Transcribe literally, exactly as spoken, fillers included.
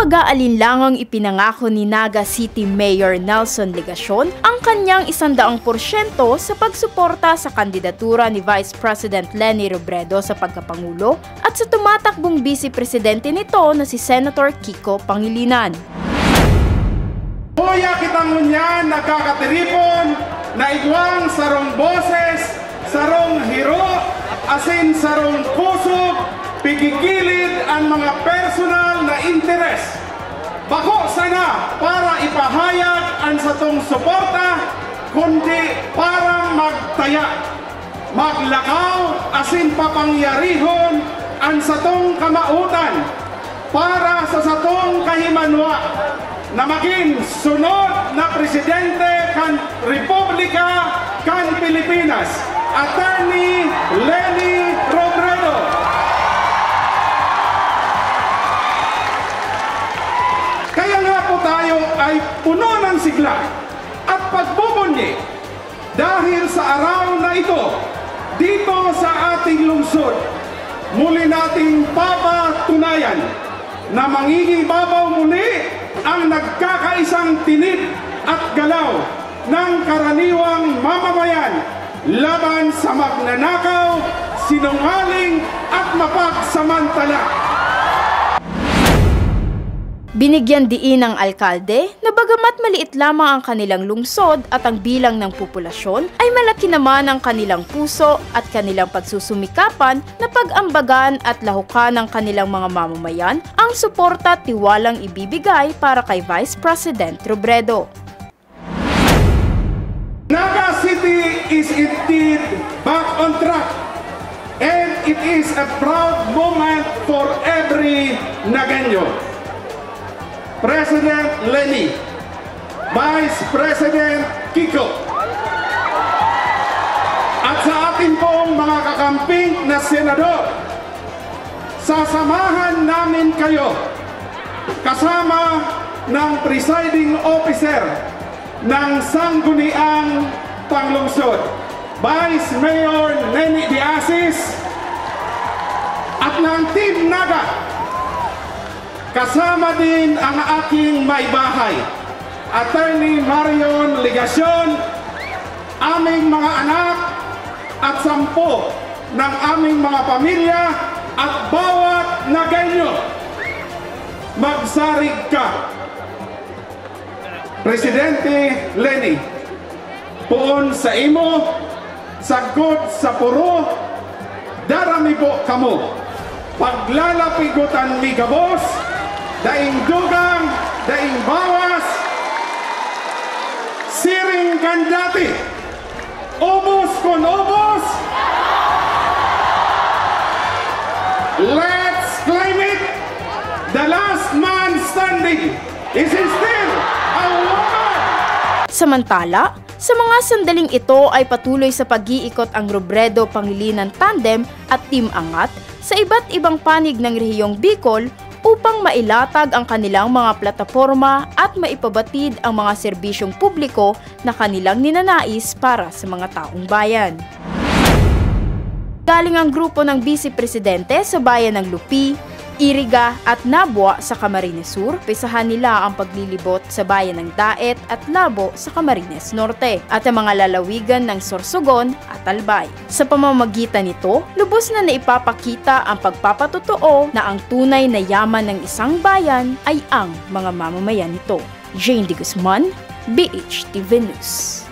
mag-aalinlangang ipinangako ni Naga City Mayor Nelson Legacion ang kanyang isandaang porsyento sa pagsuporta sa kandidatura ni Vice President Leni Robredo sa pagkapangulo at sa tumatakbong Vice Presidente nito na si Senator Kiko Pangilinan. Kuya kitang ngunyan nagkakatiripon na igwang sarong boses, sarong hiro, asin sarong kusog, pigigilid ang mga personal na interes. Bako sana para ipahayag ang satong suporta, kundi para magtaya, maglakaw, asin papangyarihon ang satong kamautan para sa satong kahimanwa na maging sunod na presidente kan Republika kan Pilipinas, Attorney Leni Robredo. Kaya nga po tayo ay puno ng sigla at pagbubunyi dahil sa araw na ito dito sa ating lungsod. Muli nating papatunayan na mangingibabaw muli ang nagkakaisang tinid at galaw ng karaniwang mamamayan laban sa magnanakaw, sinungaling at mapagsamantala. Binigyan diin ng alkalde na bagamat maliit lamang ang kanilang lungsod at ang bilang ng populasyon, ay malaki naman ang kanilang puso at kanilang pagsusumikapan na pag-ambagan at lahukan ng kanilang mga mamamayan ang suporta at tiwalang ibibigay para kay Vice President Robredo. Naga City is indeed back on track, and it is a proud moment for every Nagueño. President Leni, Vice President Kiko, at sa ating pong mga kakamping na senador, sasamahan namin kayo kasama ng presiding officer ng Sangguniang Panglungsod, Vice Mayor Neni Diasis, at ng Team Naga. Kasama din ang aking maibahay, Attorney Marion Legacion, aming mga anak at sampo ng aming mga pamilya at bawat Nagueño. Magsarig ka. Presidente Leni, puon sa imo, sagod sa puro, darami po kamo. Paglalapigutan mi gabos, daing dugang, daing bawas, siring kandati, ubos kon ubos. Let's claim it! The last man standing is still a woman! Samantala, sa mga sandaling ito ay patuloy sa pag-iikot ang Robredo Pangilinan Tandem at Team Angat sa iba't ibang panig ng rehiyong Bicol upang mailatag ang kanilang mga plataporma at maipabatid ang mga serbisyong publiko na kanilang ninanais para sa mga taong bayan. Galing ang grupo ng Vice Presidente sa bayan ng Lupi, Iriga at Nabua sa Camarines Sur, pisahan nila ang paglilibot sa bayan ng Daet at Labo sa Camarines Norte at ang mga lalawigan ng Sorsogon at Albay. Sa pamamagitan nito, lubos na naipapakita ang pagpapatotoo na ang tunay na yaman ng isang bayan ay ang mga mamamayan nito. Jane De Guzman, B H T V News.